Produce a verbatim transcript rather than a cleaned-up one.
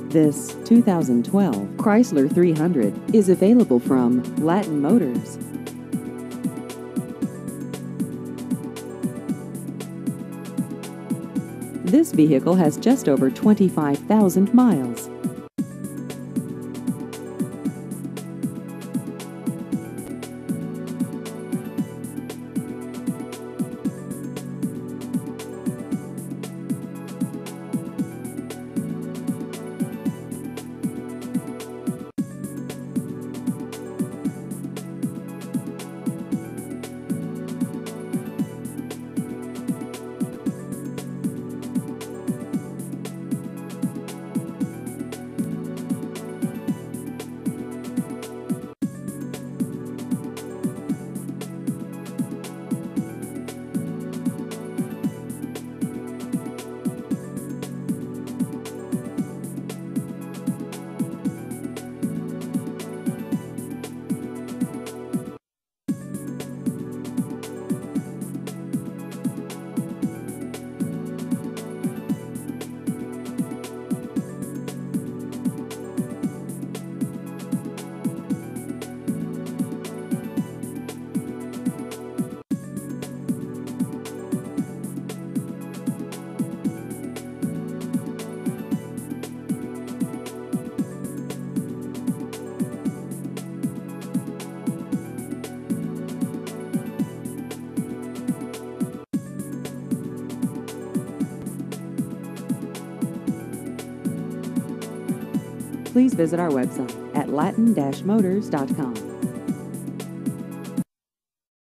This two thousand twelve Chrysler three hundred is available from Latin Motors. This vehicle has just over twenty-five thousand miles. Please visit our website at latin dash motors dot com.